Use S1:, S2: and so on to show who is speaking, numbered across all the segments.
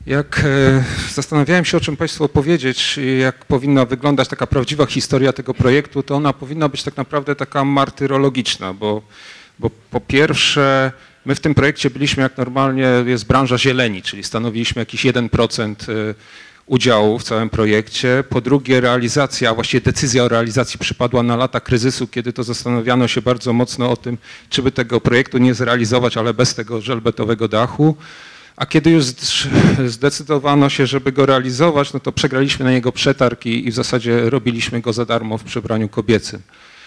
S1: Jak zastanawiałem się, o czym Państwu opowiedzieć, jak powinna wyglądać taka prawdziwa historia tego projektu, to ona powinna być tak naprawdę taka martyrologiczna, bo po pierwsze my w tym projekcie byliśmy, jak normalnie jest branża zieleni, czyli stanowiliśmy jakiś 1% udziału w całym projekcie. Po drugie realizacja, właściwie decyzja o realizacji przypadła na lata kryzysu, kiedy to zastanawiano się bardzo mocno o tym, czy by tego projektu nie zrealizować, ale bez tego żelbetowego dachu. A kiedy już zdecydowano się, żeby go realizować, no to przegraliśmy na niego przetarg i w zasadzie robiliśmy go za darmo w przebraniu kobiecym.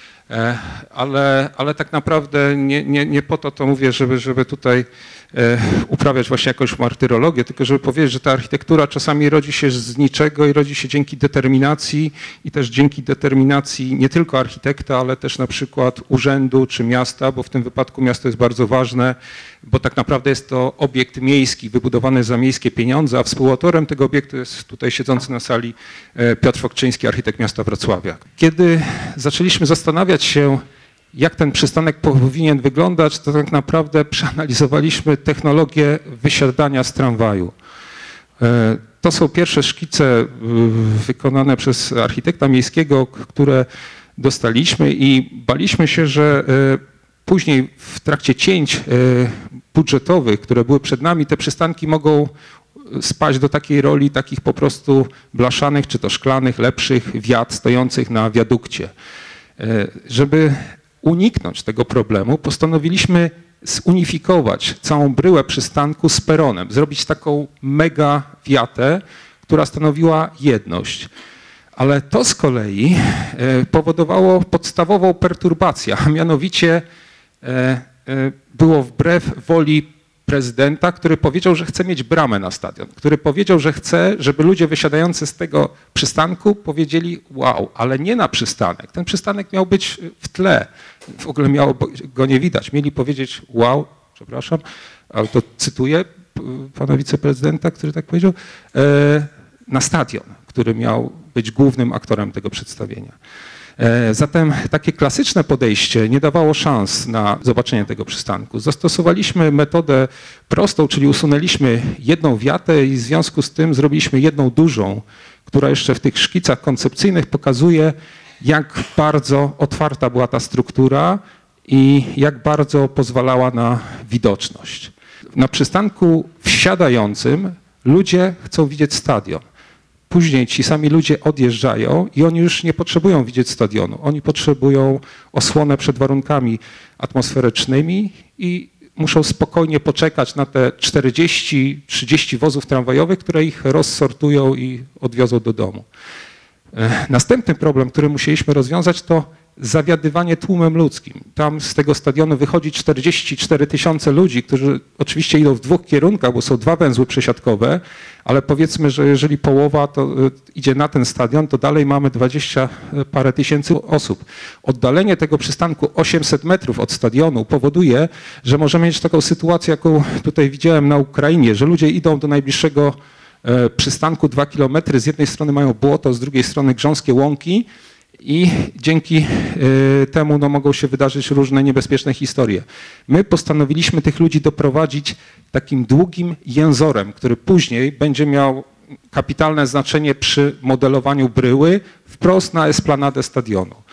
S1: Ale tak naprawdę nie po to mówię, żeby tutaj uprawiać właśnie jakąś martyrologię, tylko żeby powiedzieć, że ta architektura czasami rodzi się z niczego i rodzi się dzięki determinacji i też dzięki determinacji nie tylko architekta, ale też na przykład urzędu czy miasta, bo w tym wypadku miasto jest bardzo ważne, bo tak naprawdę jest to obiekt miejski wybudowany za miejskie pieniądze, a współautorem tego obiektu jest tutaj siedzący na sali Piotr Fokczyński, architekt miasta Wrocławia. Kiedy zaczęliśmy zastanawiać się, jak ten przystanek powinien wyglądać, to tak naprawdę przeanalizowaliśmy technologię wysiadania z tramwaju. To są pierwsze szkice wykonane przez architekta miejskiego, które dostaliśmy i baliśmy się, że później w trakcie cięć budżetowych, które były przed nami, te przystanki mogą spaść do takiej roli takich po prostu blaszanych czy to szklanych, lepszych wiat stojących na wiadukcie. Żeby uniknąć tego problemu, postanowiliśmy zunifikować całą bryłę przystanku z peronem, zrobić taką mega wiatę, która stanowiła jedność. Ale to z kolei powodowało podstawową perturbację, a mianowicie było wbrew woli prezydenta, który powiedział, że chce mieć bramę na stadion, który powiedział, że chce, żeby ludzie wysiadający z tego przystanku powiedzieli wow, ale nie na przystanek. Ten przystanek miał być w tle, w ogóle miało go nie widać. Mieli powiedzieć wow, przepraszam, ale to cytuję pana wiceprezydenta, który tak powiedział, na stadion, który miał być głównym aktorem tego przedstawienia. Zatem takie klasyczne podejście nie dawało szans na zobaczenie tego przystanku. Zastosowaliśmy metodę prostą, czyli usunęliśmy jedną wiatę i w związku z tym zrobiliśmy jedną dużą, która jeszcze w tych szkicach koncepcyjnych pokazuje, jak bardzo otwarta była ta struktura i jak bardzo pozwalała na widoczność. Na przystanku wsiadającym ludzie chcą widzieć stadion. Później ci sami ludzie odjeżdżają i oni już nie potrzebują widzieć stadionu. Oni potrzebują osłonę przed warunkami atmosferycznymi i muszą spokojnie poczekać na te 40-30 wozów tramwajowych, które ich rozsortują i odwiozą do domu. Następny problem, który musieliśmy rozwiązać, to zawiadywanie tłumem ludzkim. Tam z tego stadionu wychodzi 44 000 ludzi, którzy oczywiście idą w dwóch kierunkach, bo są dwa węzły przesiadkowe, ale powiedzmy, że jeżeli połowa to idzie na ten stadion, to dalej mamy 20 parę tysięcy osób. Oddalenie tego przystanku 800 metrów od stadionu powoduje, że możemy mieć taką sytuację, jaką tutaj widziałem na Ukrainie, że ludzie idą do najbliższego przystanku 2 kilometry, z jednej strony mają błoto, z drugiej strony grząskie łąki, i dzięki temu mogą się wydarzyć różne niebezpieczne historie. My postanowiliśmy tych ludzi doprowadzić takim długim jęzorem, który później będzie miał kapitalne znaczenie przy modelowaniu bryły wprost na esplanadę stadionu.